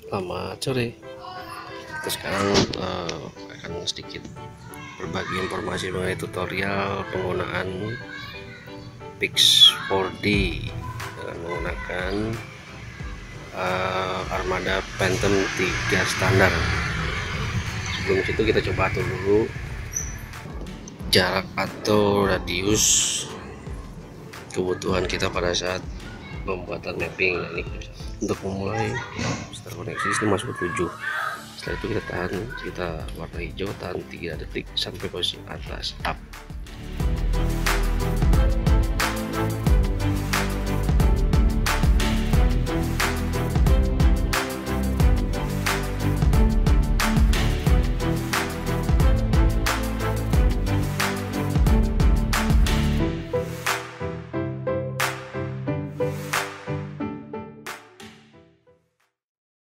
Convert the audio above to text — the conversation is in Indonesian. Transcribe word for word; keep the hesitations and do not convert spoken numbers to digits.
Selamat sore. Kita sekarang uh, akan sedikit berbagi informasi mengenai tutorial penggunaan Pix four D dengan menggunakan uh, Armada Phantom tiga standar. Sebelum itu kita coba atur dulu jarak atau radius kebutuhan kita pada saat pembuatan mapping. Nah, ini untuk memulai setelah koneksi sistem masuk ke tujuh. Setelah itu kita tahan, kita warna hijau, tahan tiga detik sampai posisi atas up.